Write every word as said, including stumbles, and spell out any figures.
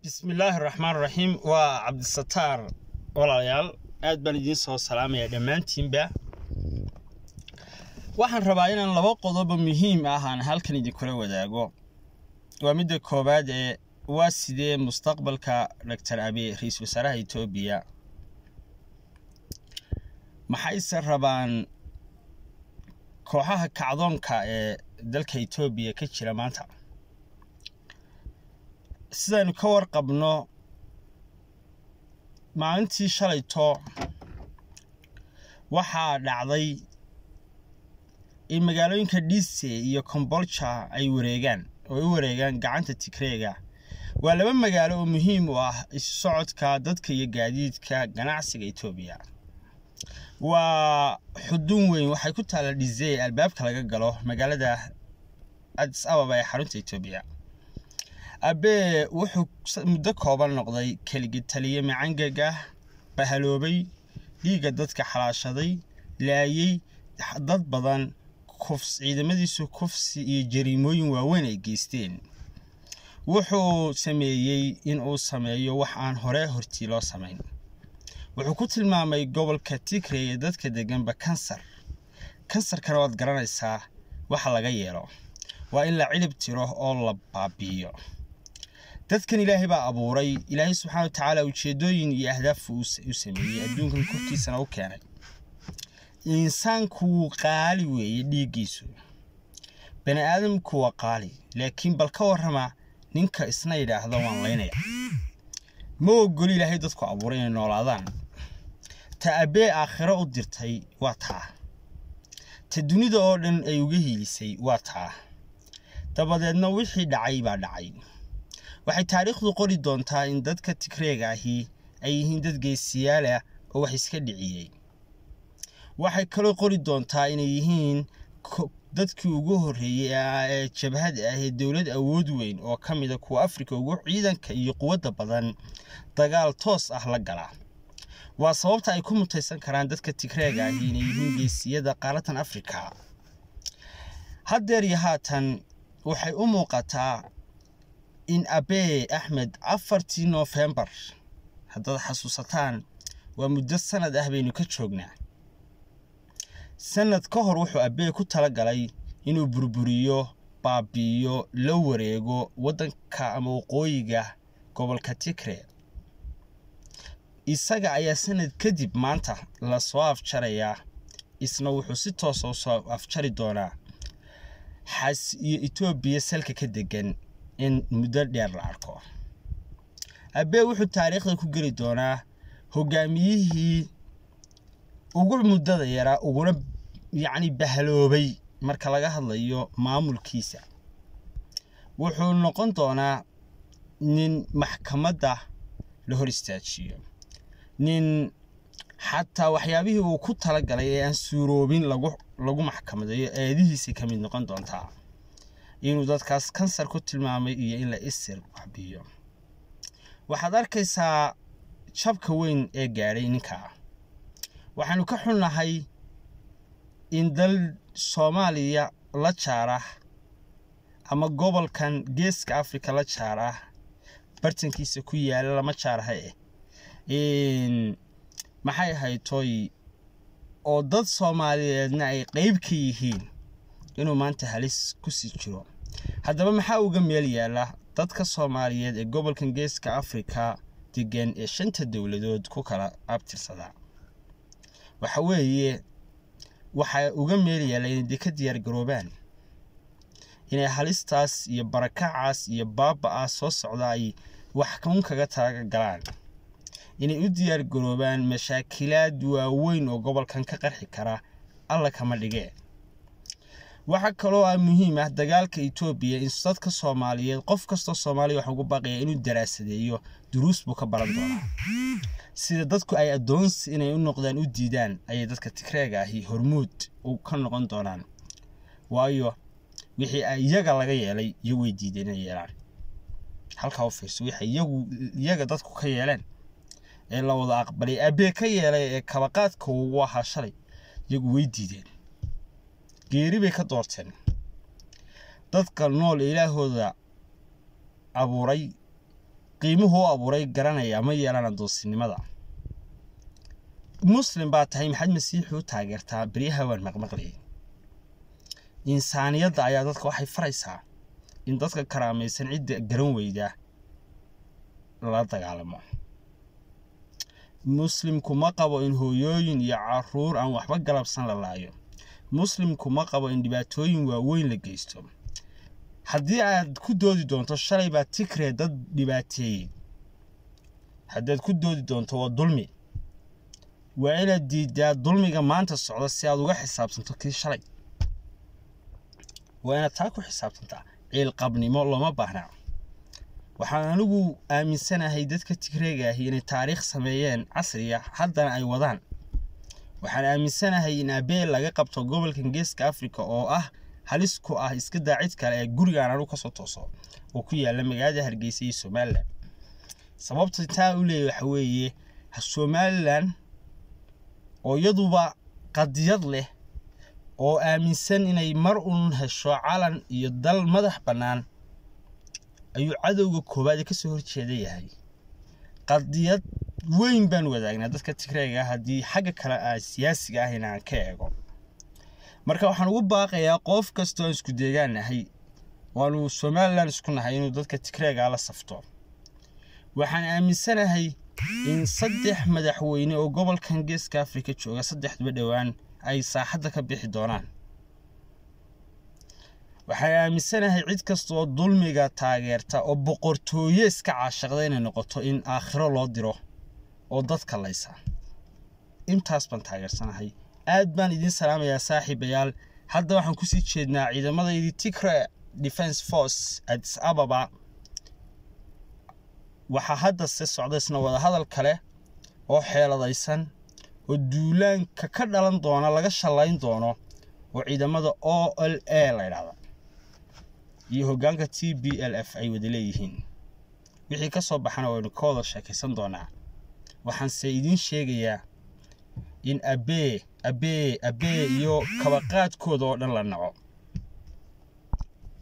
بسم الله الرحمن الرحيم وعبد الستار والعيال aad baan idin soo salaamaya dhamaantiinba waxaan rabaa inaan laba qodob muhiim ah aan halkan idin kula wadaago waa mid koobaad ee waa sidee mustaqbalka Doctor Abiy Ra'iisul Wasaaraha Itoobiya maxay sarabaan kooxaha kacdoonka ee dalka Itoobiya ka jira maanta sidaan ka warqabno maalintii shalayto waxa dhacday in magaalooyinka Dise iyo Kombolcha ay wareegaan oo ay wareegaan gacanta Tigreega waa laba magaalo oo muhiim u ah isu socodka dadka iyo gaadiidka ganacsiga Itoobiya waa xudun weyn waxay ku taala Dise albaabka laga galo magaalada Addis Ababa ee xarunta Itoobiya abe wuxuu muddo kooban noqday keligii taliye macangaga bahaloobay dhiiga dadka xalaashaday laayay dad badan kufs ciidamadiisu kufsi iyo jariimooyin waaweyn ay geysteen wuxuu sameeyay in uu sameeyo wax aan hore hortii loo sameyn wuxuu ku tilmaamay gobolka Tigray ee dadka deganba kansar kansarkana waad garanaysaa waxa laga yeelo waa in la cilib tiro oo la baabiyo dadkan Ilaahay baa abuuray Ilaahay subhanahu wa ta'ala ujeedooyin iyo ahdaaf uu sameeyay adduunkan korkiisana u keenay insaanku qaali weeye dhiigiisu bani aadamku waa qaali laakiin bal ka warrama ninka isna yiraahdo waan leynaya ma ogol Ilaahay dadku abuuray inay noolaadaan ta abe aakhiro u dirtay waa taa ta dunida oo dhan ay uga hiilisay waa taa dabadeedna wixii dhacay baa dhacay waxay taariikhdu qori doontaa in dadka Tigreega ahi ay yihiin dad geesiyaal ah oo wax iska dhiciyay waxay kale qori doontaa inay yihiin dadkii ugu horeeyay ee jabhad ah ee dawlad awood weyn oo kamid ah kuwa Afrika ugu ciidanka iyo quwadda badan dagaal toos ah la gala waa sababta ay ku mutaysan karaan dadka Tigreega ahi inay yihiin geesiyada qaaratan Afrika haddeer iyo haatan waxay u muuqataa in Abiy Ahmed afartii November hadda xasuusataan waa muddo sanad ah baynu ka joognaa sanad ka hor wuxuu Abiy ku tala galay inuu burburiyo baabiyo la wareego wadanka ama waqooyiga gobolka Tigray isaga ayaa sanad kadib maanta la soo afjaraya isna wuxuu si toos ah u soo afjari doonaa xas iyo Itoobiya salka ka degan in muddo dheer la arko Abiy wuxuu taariikhda ku gali doonaa hogaamiyihii ugu muddada yara uguna yaani bahaloobay marka laga hadlayo maamulkiisa wuxuu noqon doonaa nin maxkamadda la hor istaajiyo nin hatta waxyaabihii uu ku tala galay ee aan suuroobin lagu lagu maxkamadeeyo eedihiisa kamid noqon doontaa inuu dadkaas kansar ku tilmaamay iyo in la isir baabiyo waxaad arkaysaa jabka weyn ee gaaray ninka waxaanu ka xunnahay in dal Soomaaliya la jaara ama gobolkan geeska Afrika la jaara bartankiisa ku yaala lama jaarahay in maxay haytooy oo dad Soomaaliyeedna ay qayb ka yihiin inuu maanta halis ku sii jiro haddaba maxaa uga meel yaala dadka Soomaaliyeed ee gobolkan geeska Afrika degan ee shanta dawladood ku kala abtirsada waxa weeye waxa uga meel yaala in ka diyaar garoobaan inay halistaas iyo barakacaas iyo baabaa soo socday wax kan kaga taaga galaan inay u diyaar garoobaan mashaakilaad waaweyn oo gobolkan ka qarxi kara alla kama dhigeen waxa kale oo muhiim ah dagaalka Itoobiya in dadka Soomaaliyeed qof kasta Soomaali wax ugu baqay inuu daraasadeeyo duruus buu ka baran doonaa sida dadku ay adoons inay u noqdaan u diidaan ay dadka Tigreega ahi hormuud u ka noqon doonaan waayo wixii ay iyaga laga yeelay iyo way diideen inay yeelaan halka uu fiirso wixii iyagu iyaga dadku ka yeeleen ee la wada aqbalay Abiy ka yeelay ee kabaqaadka uu waxa shalay iyagu way diideen geeri bay ka doorteen dadka nool ilaahooda abuuray qiimuhu u abuuray garanaya ma yeelan adoonsinimada muslim baa tahay maxad masiixu taageertaa bariyaha waan maqmaqlay insaaniyadda ayaa dadka waxay faraysaa in dadka karaamaysan cid garan weyda la dagaalamo muslimku ma qabo in hooyooyin iyo caruur aan waxba galabsan la laayo muslimku ma qabo in dhibaatooyin waaweyn la geysto haddii aad ku doodi doonto shalay baa Tigray dad dhibaateeyay haddaad ku doodi doonto waa dulmi waa inaad diidaa dulmiga maanta socda si aad uga xisaabtanto kii shalay waa inaad taa ku xisaabtantaa ceel qabnimo looma baahna waxaan anigu aaminsanahay dadka Tigrayga ah inay taariikh sameeyeen casriya haddana ay wadaan waxaan aaminsanahay in Abiy laga qabto gobolka Geeska Afrika oo ah halis ku ah iska daacid kale ee guriga aan ka soo tooso oo ku yaala magaalada Hargeysa iyo Soomaaliland sababta taa u leeyahay waxa weeye Soomaaliland oo yaduba qadiyad leh oo aaminsan inay mar uun hesho calan iyo dal madax banaan ayuu cadowga koobaad ka soo horjeeday yahay qadiyad weyn baan wadaagnaa dadka Tigrayga hadii xagga kale ah siyaasiga ah inaan ka eego marka waxaan ugu baaqayaa qof kasta oo isku deegaanahay waanu Soomaaliland isku nahay inuu dadka Tigrayga la safto waxaan aaminsanahay in saddex madaxweyne oo gobolkan Geeska Afrika jooga saddexduba dhawaan ay saaxadda ka bixi doonaan waxaan aaminsanahay cid kasta oo dulmiga taageerta oo boqortooyo iska caashaqday inay noqoto in aakhiro loo diro oo dadka laysa intaas baan taageersanahay aad baan idin salaamayaa saaxiibayaal hadda waxaan ku sii jeednaa ciidamada Tigray Defense Force Addis Ababa waxa hadda si socdaysna wada hadal kale oo xeeladaysan oo duulaanka ka dhalan doona laga shalayn doono oo ciidamada O L A la yiraahdo iyo hoggaanka T B L F ay wada leeyihiin wixii ka soo baxana waynu ka wada sheekaysan doonaa waxaan se idin sheegayaa in Abiy Abiy Abiy iyo kabaqaadkooda oo dhan la naco